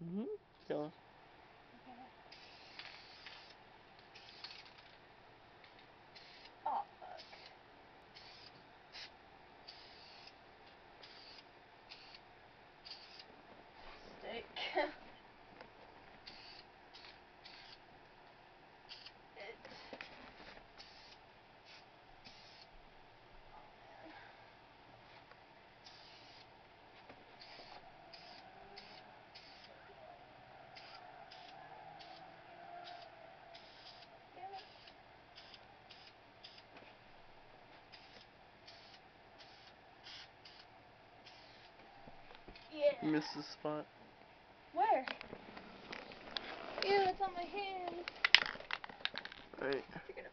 Go. Oh, fuck. Stick. Yeah. Missed the spot. Where? Ew, it's on my hand. Right. You're gonna